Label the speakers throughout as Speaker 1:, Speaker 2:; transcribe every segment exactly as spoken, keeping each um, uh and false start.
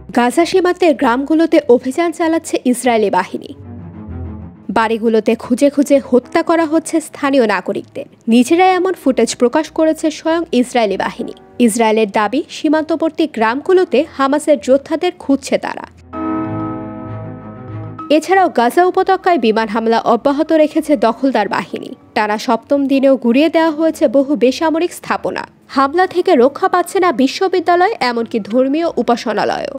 Speaker 1: গাজা সীমান্তের গ্রামগুলোতে অভিযান চালাচ্ছে ইসরায়েলি বাহিনী। বাড়িগুলোতে খুঁজে খুঁজে হত্যা করা হচ্ছে স্থানীয় নাগরিকদের। নিজেরাই এমন ফুটেজ প্রকাশ করেছে স্বয়ং ইসরায়েলি বাহিনী। ইসরায়েলের দাবি, সীমান্তবর্তী গ্রামগুলোতে হামাসের যোদ্ধাদের খুঁজছে তারা। এছাড়াও গাজা উপত্যকায় বিমান হামলা অব্যাহত রেখেছে দখলদার বাহিনী। টানা সপ্তম দিনেও গুঁড়িয়ে দেওয়া হয়েছে বহু বেসামরিক স্থাপনা। হামলা থেকে রক্ষা পাচ্ছে না বিশ্ববিদ্যালয়, এমনকি ধর্মীয় উপাসনালয়ও।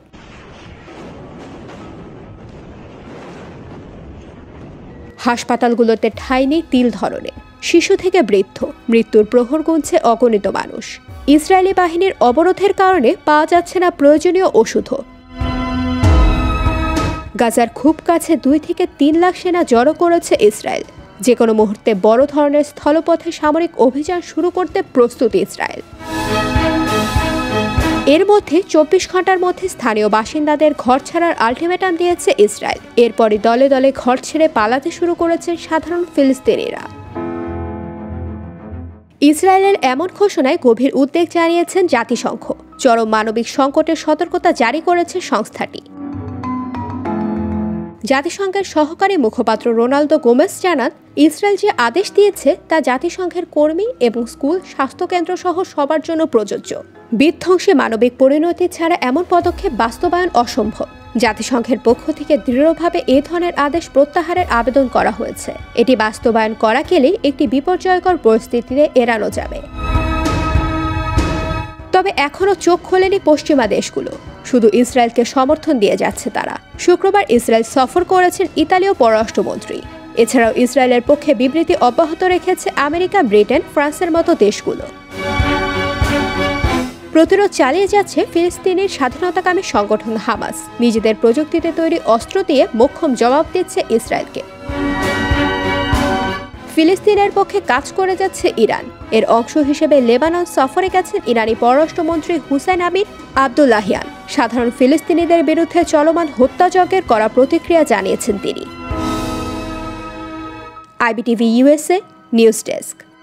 Speaker 1: হাসপাতালগুলোতে ঠাঁই নেই তিল ধরনের। শিশু থেকে বৃদ্ধ, মৃত্যুর প্রহর গুনছে অগণিত মানুষ। ইসরায়েলি বাহিনীর অবরোধের কারণে পাওয়া যাচ্ছে না প্রয়োজনীয় ওষুধও। গাজার খুব কাছে দুই থেকে তিন লাখ সেনা জড়ো করেছে ইসরায়েল। যে কোনো মুহূর্তে বড় ধরনের স্থলপথে সামরিক অভিযান শুরু করতে প্রস্তুত ইসরায়েল। এর মধ্যে চব্বিশ ঘন্টার মধ্যে স্থানীয় বাসিন্দাদের ঘর ছাড়ার আলটিমেটাম দিয়েছে ইসরায়েল। এরপরই দলে দলে ঘর ছেড়ে পালাতে শুরু করেছেন সাধারণ ফিলিস্তিনিরা। ইসরায়েলের এমন ঘোষণায় গভীর উদ্বেগ জানিয়েছেন জাতিসংঘ। চরম মানবিক সংকটের সতর্কতা জারি করেছে সংস্থাটি। জাতিসংঘের সহকারী মুখপাত্র রোনাল্ডো গোমেস জানান, ইসরায়েল যে আদেশ দিয়েছে তা জাতিসংঘের কর্মী এবং স্কুল, স্বাস্থ্যকেন্দ্র সহ সবার জন্য প্রযোজ্য। বিধ্বংসী মানবিক পরিণতি ছাড়া এমন পদক্ষেপ বাস্তবায়ন অসম্ভব। জাতিসংঘের পক্ষ থেকে দৃঢ়ভাবে এ ধরনের আদেশ প্রত্যাহারের আবেদন করা হয়েছে। এটি বাস্তবায়ন করা গেলেই একটি বিপর্যয়কর পরিস্থিতিতে এড়ানো যাবে। তবে এখনও চোখ খোলেনি পশ্চিমা দেশগুলো। শুধু ইসরায়েলকে সমর্থন দিয়ে যাচ্ছে তারা। শুক্রবার ইসরায়েল সফর করেছেন ইতালীয় পররাষ্ট্রমন্ত্রী। এছাড়াও ইসরায়েলের পক্ষে বিবৃতি অব্যাহত রেখেছে আমেরিকা, ব্রিটেন, ফ্রান্সের মতো দেশগুলো। প্রতিরোধ চালিয়ে যাচ্ছে ফিলিস্তিনের স্বাধীনতাকামী সংগঠন হামাস। নিজেদের প্রযুক্তিতে তৈরি অস্ত্র দিয়ে মোক্ষম জবাব দিচ্ছে ইসরায়েলকে। ফিলিস্তিনের পক্ষে কাজ করে যাচ্ছে ইরান। এর অংশ হিসেবে লেবানন সফরে গেছেন ইরানি পররাষ্ট্রমন্ত্রী হুসাইন আমির আবদুল্লাহিয়ান। সাধারণ ফিলিস্তিনিদের বিরুদ্ধে চলমান হত্যাযজ্ঞের কড়া প্রতিক্রিয়া জানিয়েছেন তিনি। IBTV USA news desk.